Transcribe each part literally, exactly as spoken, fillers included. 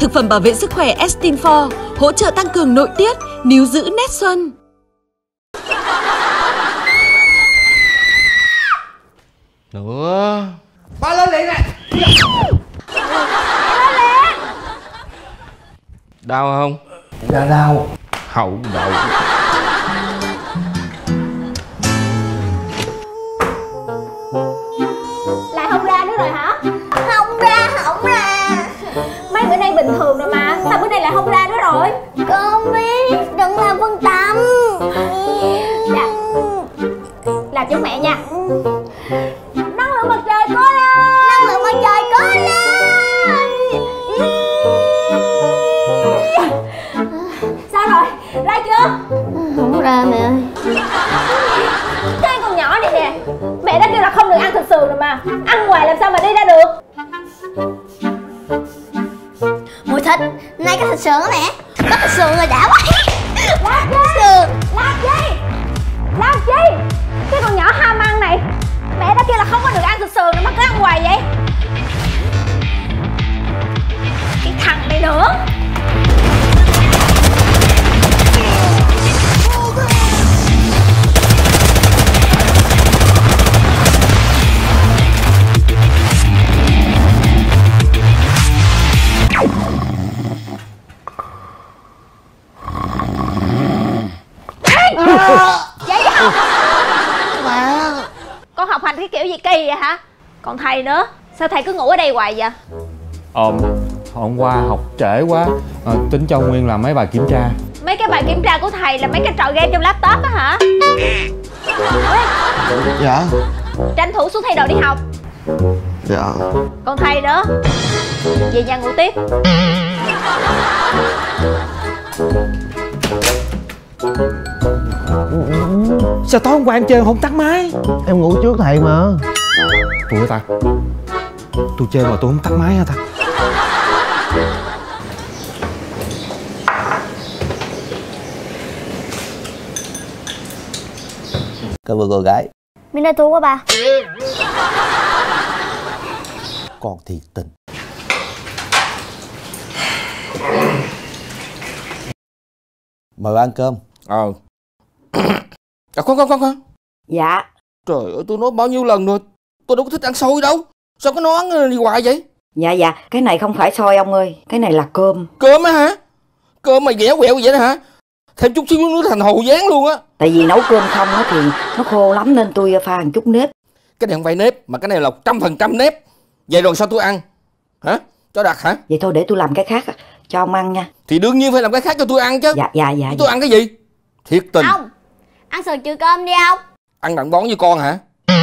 Thực phẩm bảo vệ sức khỏe Estinfor hỗ trợ tăng cường nội tiết, níu giữ nét xuân. Nữa. Ba lên liền nè. Đau không? Dạ đau. Hậu đậu. Lại không ra nữa rồi hả? Không ra, không ra. Mấy bữa nay bình thường rồi mà, sao bữa nay lại không ra nữa rồi? Con biết, đừng làm phân tâm. Dạ. Làm cho mẹ nha. Năng lượng mặt trời cố lên. Năng lượng mặt trời cố lên. Sao rồi? Ra chưa? Không ra mẹ ơi. Cái con nhỏ này nè, mẹ đã kêu là không được ăn thịt sườn rồi mà. Ăn ngoài làm sao mà đi ra được? Mùi thịt, nay có thịt sườn á mẹ. Có thịt sườn rồi đã quá. Làm gì? Sườn. Làm gì? Làm chi? Cái con nhỏ ham ăn này, mẹ đã kêu là không có được ăn thịt sườn rồi mà cứ ăn hoài vậy. Cái thằng này nữa. Vậy không? Mà con học hành cái kiểu gì kỳ vậy hả? Còn thầy nữa, sao thầy cứ ngủ ở đây hoài vậy? Ờm, hôm qua học trễ quá, à, tính cho Nguyên làm mấy bài kiểm tra. Mấy cái bài kiểm tra của thầy là mấy cái trò game trong laptop á hả? Dạ. Tranh thủ xuống thay đồ đi học. Dạ. Còn thầy nữa, về nhà ngủ tiếp. Sao tối hôm qua em chơi không tắt máy? Em ngủ trước thầy mà. Tôi hả ta? Tôi chơi mà tôi không tắt máy hả ta? Cảm ơn cô gái. Mình đã thua quá bà. Con thiệt tình. Mời ăn cơm. Ờ. À, con con con con. Dạ. Trời ơi, tôi nói bao nhiêu lần rồi, tôi đâu có thích ăn xôi đâu. Sao cái nón đi hoài vậy? Dạ dạ, cái này không phải xôi ông ơi, cái này là cơm. Cơm á hả? Cơm mày dẻo quẹo vậy đó hả? Thêm chút xíu nữa thành hồ dán luôn á. Tại vì nấu cơm không á thì nó khô lắm nên tôi pha một chút nếp. Cái này không phải nếp, mà cái này là một trăm phần trăm nếp. Vậy rồi sao tôi ăn? Hả? Cho đặt hả? Vậy thôi để tôi làm cái khác cho ông ăn nha. Thì đương nhiên phải làm cái khác cho tôi ăn chứ. Dạ dạ dạ. Tôi dạ. ăn cái gì? Thiệt tình. Ông, ăn sườn trừ cơm đi ông. Ăn đặng bón với con hả?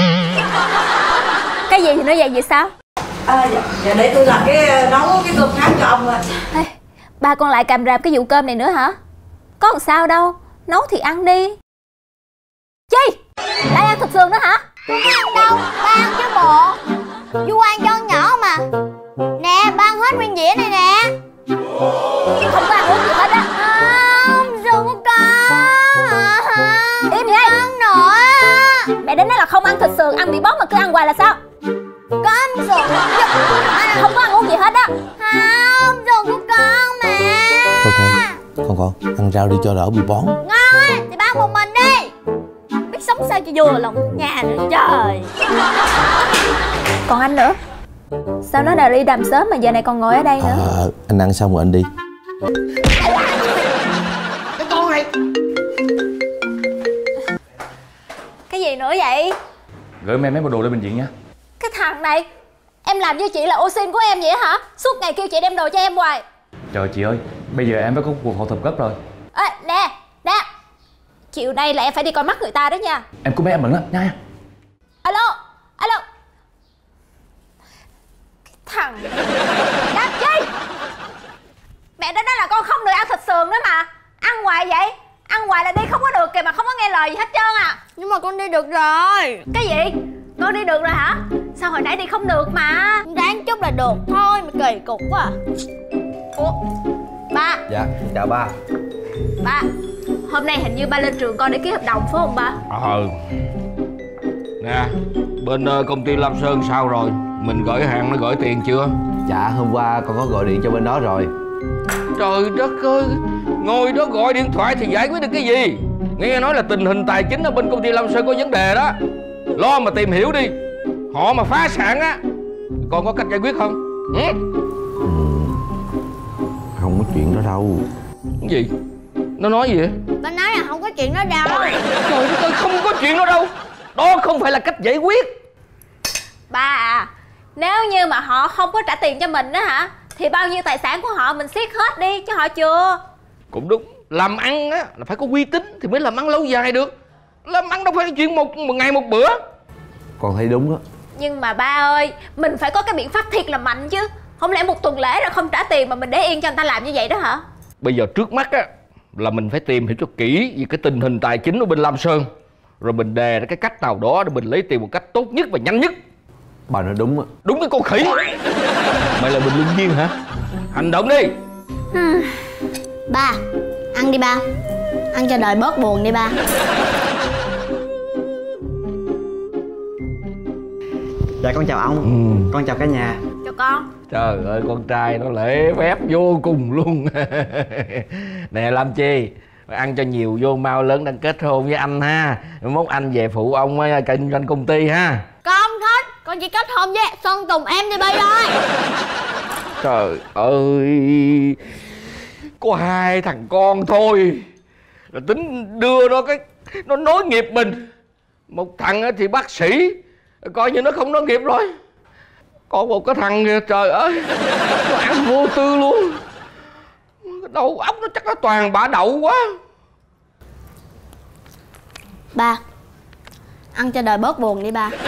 Cái gì thì nói vậy vậy sao? À, dạ, dạ để tôi làm cái nấu cái cơm khác cho ông ạ. Ê, ba con lại càm ràm cái vụ cơm này nữa hả? Có làm sao đâu, nấu thì ăn đi. Chi? Lại ăn thịt sườn nữa hả? Không ăn đâu, ba ăn chứ bộ. Du ăn cho con nhỏ mà. Nè, ba ăn hết nguyên dĩa này nè. Không có ăn uống gì hết á. Không, sườn của con. Im đi. Ăn nữa. Mẹ đến nói là không ăn thịt sườn, ăn bị bóp mà cứ ăn hoài là sao? Con ăn sườn. Không có ăn uống gì hết á. Không, sườn của con mà. Thôi thôi, con con ăn rau đi cho đỡ bị bón. Ngon á, thì ba một mình đi. Biết sống sao cho vừa lòng nhà nữa trời. Còn anh nữa, sao nó đã đi đàm sớm mà giờ này còn ngồi ở đây nữa? À, anh ăn xong rồi anh đi. Cái con này. Cái gì nữa vậy? Gửi em mấy bộ đồ lên bệnh viện nha. Cái thằng này, em làm với chị là ô xin của em vậy hả? Suốt ngày kêu chị đem đồ cho em hoài. Trời chị ơi, bây giờ em phải có cuộc phẫu thuật gấp rồi. Ê, nè, nè. Chiều nay là em phải đi coi mắt người ta đó nha. Em có mấy em bận lắm nha. Alo, alo. Cái thằng làm chi? Mẹ đã nói là con không được ăn thịt sườn nữa mà. Ăn hoài vậy? Ăn hoài là đi không có được kìa mà không có nghe lời gì hết trơn à. Nhưng mà con đi được rồi. Cái gì? Con đi được rồi hả? Sao hồi nãy đi không được mà? Ráng chút là được thôi mà kỳ cục quá à. Ủa? Ba. Dạ, chào ba. Ba, hôm nay hình như ba lên trường con để ký hợp đồng phải không ba? Ờ. Nè, bên uh, công ty Lam Sơn sao rồi? Mình gửi hàng nó gửi tiền chưa? Dạ, hôm qua con có gọi điện cho bên đó rồi. Trời đất ơi, ngồi đó gọi điện thoại thì giải quyết được cái gì? Nghe nói là tình hình tài chính ở bên công ty Lâm Sơn có vấn đề đó. Lo mà tìm hiểu đi. Họ mà phá sản á, con có cách giải quyết không? Ừ? Ừ, không có chuyện đó đâu. Cái gì? Nó nói gì vậy? Ba nói là không có chuyện đó đâu. Trời đất ơi, không có chuyện đó đâu. Đó không phải là cách giải quyết. Ba à, nếu như mà họ không có trả tiền cho mình đó hả, thì bao nhiêu tài sản của họ mình siết hết đi chứ họ chưa. Cũng đúng, làm ăn á là phải có uy tín thì mới làm ăn lâu dài được. Làm ăn đâu phải chuyện một, một ngày một bữa. Con thấy đúng đó. Nhưng mà ba ơi, mình phải có cái biện pháp thiệt là mạnh chứ. Không lẽ một tuần lễ rồi không trả tiền mà mình để yên cho người ta làm như vậy đó hả? Bây giờ trước mắt á là mình phải tìm hiểu cho kỹ về cái tình hình tài chính ở bên Lam Sơn, rồi mình đề ra cái cách nào đó để mình lấy tiền một cách tốt nhất và nhanh nhất. Bà nói đúng á. Đúng cái con khỉ. Mày là bình luận viên hả? Hành động đi. Ba, ăn đi ba. Ăn cho đời bớt buồn đi ba. Dạ con chào ông. Ừ. Con chào cả nhà. Chào con. Trời ơi, con trai nó lễ phép vô cùng luôn. Nè Lam Chi, ăn cho nhiều vô, mau lớn đang kết hôn với anh ha. Mốt anh về phụ ông kinh doanh công ty ha. Con thích, con chỉ kết hôn với Sơn Tùng em đi bay thôi. Trời ơi, có hai thằng con thôi là tính đưa nó cái nó nối nghiệp mình. Một thằng thì bác sĩ, coi như nó không nối nghiệp rồi. Còn một cái thằng kìa, trời ơi, nó ăn vô tư luôn. Đầu óc nó chắc nó toàn bả đậu quá. Ba, ăn cho đời bớt buồn đi ba.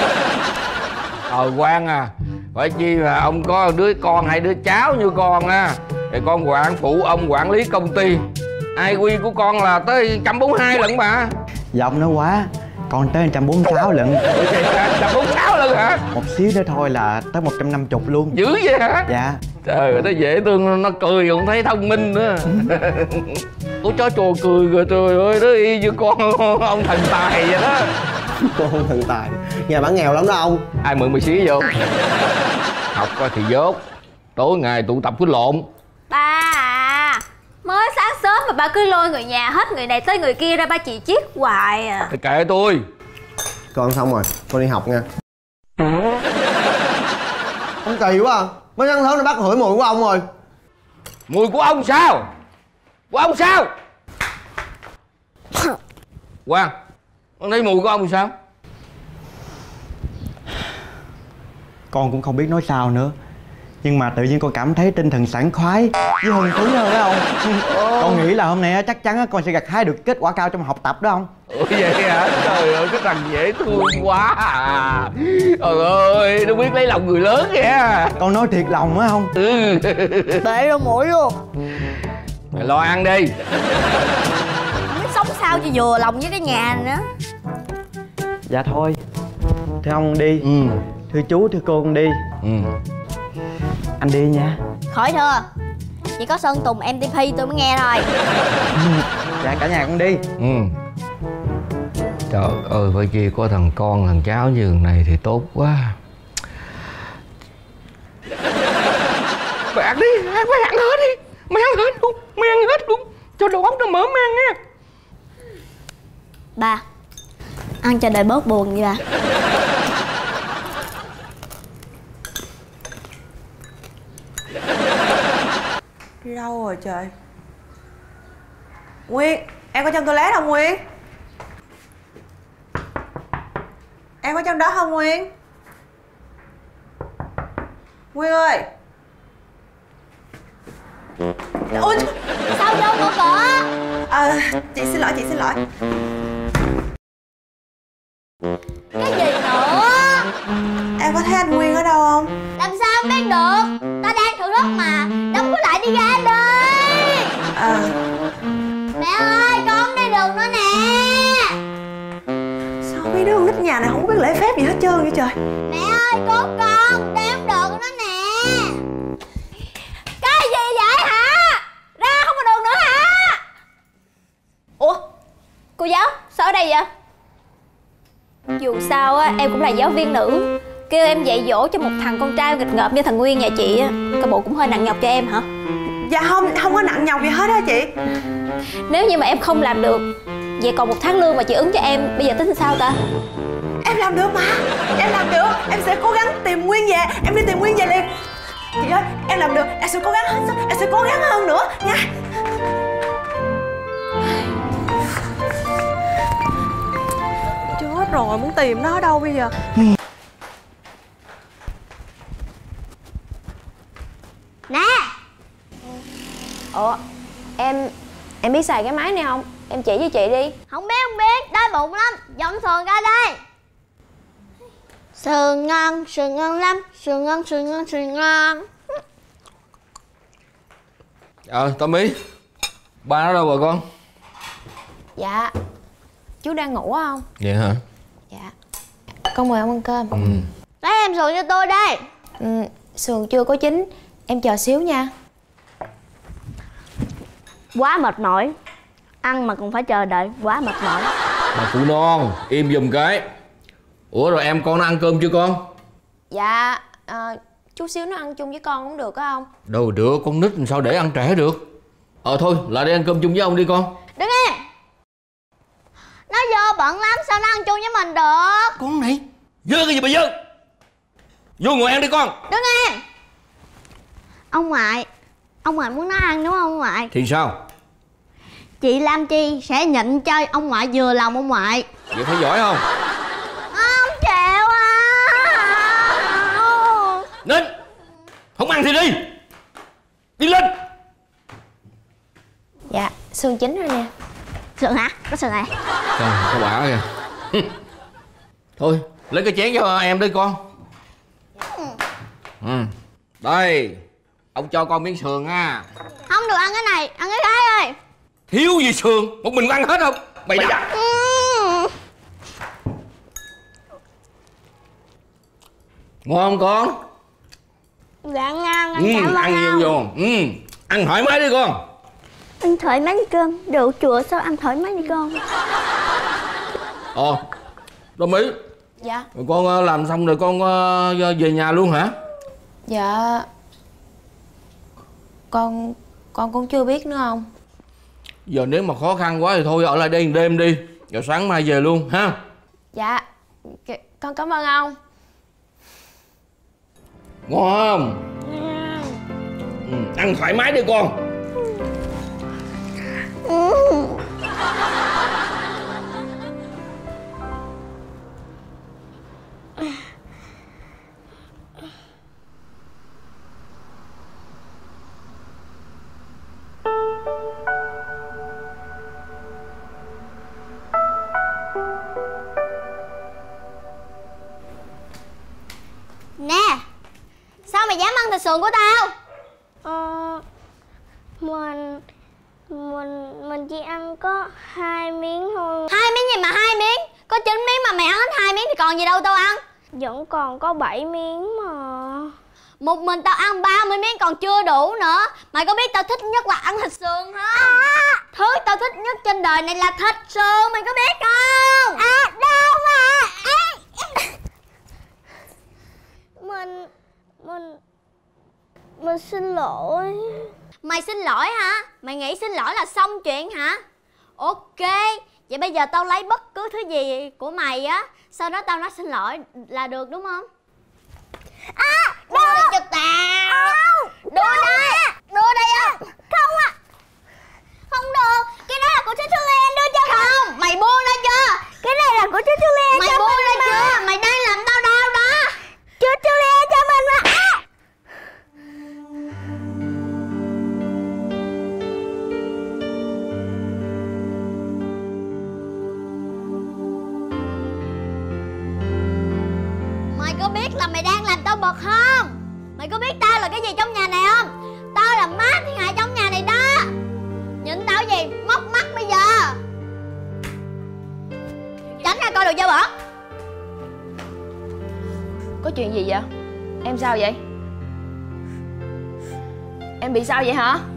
Ờ Quang à, phải chi mà ông có đứa con hay đứa cháu như con á, thì con quản phụ ông quản lý công ty. i quy của con là tới một trăm bốn mươi hai lận mà. Dạ ông nói quá, con tới một trăm bốn mươi sáu lận. một trăm bốn mươi sáu lận hả? Một xíu nữa thôi là tới một trăm năm mươi luôn. Dữ vậy hả? Dạ. Trời ơi, nó dễ thương, nó cười còn thấy thông minh nữa. Ủa chó trồ cười rồi, trời ơi, nó y như con ông thần tài vậy đó. Con thần tài, nhà bản nghèo lắm đó ông. Ai mượn mày xí vô. Học thì dốt, tối ngày tụ tập cứ lộn. Ba à, mới sáng sớm mà ba cứ lôi người nhà hết người này tới người kia ra ba chỉ chiết hoài à. Thì kệ tôi. Con xong rồi, con đi học nha. Ông kỳ quá à, mới ăn thớm nó bắt hửi mùi của ông rồi. Mùi của ông sao? Của ông sao? Quang, con thấy mùi của ông sao? Con cũng không biết nói sao nữa. Nhưng mà tự nhiên con cảm thấy tinh thần sảng khoái với hưng phấn hơn đó ông. Con nghĩ là hôm nay chắc chắn con sẽ gặt hái được kết quả cao trong học tập đó ông. Ủa vậy hả? Trời ơi, cái thằng dễ thương quá à. Trời ơi, nó biết lấy lòng người lớn kìa. Con nói thiệt lòng á không? Ừ. Bệ đâu mũi luôn. Mày lo ăn đi. Không biết sống sao cho vừa lòng với cái nhà này nữa. Dạ thôi, thưa ông đi. Ừ. Thưa chú, thưa cô con đi. Ừ. Anh đi nha. Khỏi thưa, chỉ có Sơn Tùng em tê pê tôi mới nghe thôi. Dạ cả nhà con đi. Ừ. Trời ơi, phải chi có thằng con thằng cháu như này thì tốt quá. Mày ăn đi, mày ăn hết đi. Mày ăn hết luôn, mày ăn hết luôn, cho đầu óc nó mở mang nha. Ba, ăn cho đời bớt buồn đi ba. Đi đâu rồi trời? Nguyên, em có trong toilet không Nguyên? Em có trong đó không Nguyên? Nguyên ơi! Ôi! Sao vô mở cửa? À, chị xin lỗi, chị xin lỗi. Cái gì nữa? Em có thấy anh Nguyên ở đâu không? Làm sao em biết được? Ta đang thử đất mà. Đóng cửa lại đi ra đi. À. Mẹ ơi, con đi đường nữa nè. Sao mấy đứa con nít nhà này không biết lễ phép gì hết trơn vậy trời? Mẹ ơi, cứu con, đem đường nữa nè. Cái gì vậy hả? Ra không có đường nữa hả? Ủa, cô giáo, sao ở đây vậy? Dù sao á, em cũng là giáo viên nữ. Kêu em dạy dỗ cho một thằng con trai nghịch ngợm như thằng Nguyên nhà chị á, cái bộ cũng hơi nặng nhọc cho em hả? Dạ không, không có nặng nhọc gì hết á chị. Nếu như mà em không làm được, vậy còn một tháng lương mà chị ứng cho em, bây giờ tính sao ta? Em làm được mà. Em làm được. Em sẽ cố gắng tìm Nguyên về. Em đi tìm Nguyên về liền. Chị ơi, em làm được. Em sẽ cố gắng hết sức. Em sẽ cố gắng hơn nữa nha. Chết rồi, muốn tìm nó ở đâu bây giờ? Nè. Ủa, em em biết xài cái máy này không? Em chỉ cho chị đi. Không biết không biết, đói bụng lắm. Dọn sườn ra đây. Sườn ngon, sườn ngon lắm. Sườn ngon, sườn ngon, sườn ngon. Ờ, Tommy, ba nó đâu rồi con? Dạ, chú đang ngủ không? Vậy hả? Dạ. Con mời ông ăn cơm. Ừ. Lấy em sườn cho tôi đây. Ừ, sườn chưa có chín, em chờ xíu nha. Quá mệt mỏi. Ăn mà còn phải chờ đợi, quá mệt mỏi. Bà cụ non, im giùm cái. Ủa rồi em con nó ăn cơm chưa con? Dạ, à, chút xíu nó ăn chung với con cũng được có không? Đâu được, con nít làm sao để ăn trễ được. Ờ thôi, lại đi ăn cơm chung với ông đi con. Đứng im. Nó vô bận lắm, sao nó ăn chung với mình được? Con này, dơ cái gì mà dơ. Vô ngồi ăn đi con. Đứng im. Ông ngoại, ông ngoại muốn nó ăn đúng không ông ngoại? Thì sao? Chị Lam Chi sẽ nhịn cho ông ngoại vừa lòng ông ngoại. Vậy thấy giỏi không? Không chịu à. Nên không ăn thì đi. Đi lên. Dạ, sườn chín rồi nè. Sườn hả? Có sườn này. Trời, có bả kìa. Thôi, lấy cái chén cho em đi con. Ừ. Đây, ông cho con miếng sườn ha. Không được ăn cái này, ăn cái khác ơi. Thiếu gì sườn, một mình ăn hết không? Mày đã. Ừ. Ngon không con? Dạ ngon, Ừ, cảm ơn ăn nhiều vô. Ừ, ăn thoải mái đi con. Ăn thoải mái đi cơm, rượu chùa sao ăn thoải mái đi con. Ờ, đồng ý. Dạ. Rồi con làm xong rồi con về nhà luôn hả? Dạ. Con con cũng chưa biết nữa không? Giờ nếu mà khó khăn quá thì thôi ở lại đây một đêm đi. Rồi sáng mai về luôn ha. Dạ. Con cảm ơn ông. Ngon không? Ừ, ăn thoải mái đi con. Ừ. Nè, sao mày dám ăn thịt sườn của tao? Ờ, mình mình mình chỉ ăn có hai miếng thôi. Hai miếng gì mà hai miếng? Có chín miếng mà mày ăn hết hai miếng thì còn gì đâu tao ăn. Vẫn còn có bảy miếng mà. Một mình tao ăn ba mươi miếng còn chưa đủ nữa. Mày có biết tao thích nhất là ăn thịt sườn không? À. Thứ tao thích nhất trên đời này là thịt sườn, mày có biết không? À đâu mà. À. Mình mình mình xin lỗi. Mày xin lỗi hả? Mày nghĩ xin lỗi là xong chuyện hả? Ok, vậy bây giờ tao lấy bất cứ thứ gì của mày á, sau đó tao nói xin lỗi là được đúng không? À, đưa đây cho tao. Đưa đây. Đưa đây á. Không à. Không được, cái đó là của chú Julian đưa cho. Không, mày buông ra chưa? Cái này là của chú Julian. Mày buông ra chưa? Mày đang làm tao đau đó. Chú Julian cho mình mà. À. Mày có biết là mày đang làm tao bực không? Mày có biết tao là cái gì trong nhà này không? Tao là má thiên hạ trong nhà này đó. Nhìn tao gì? Móc mắt bây giờ. Tránh ra coi đồ dơ bẩn. Có chuyện gì vậy? Em sao vậy? Em bị sao vậy hả?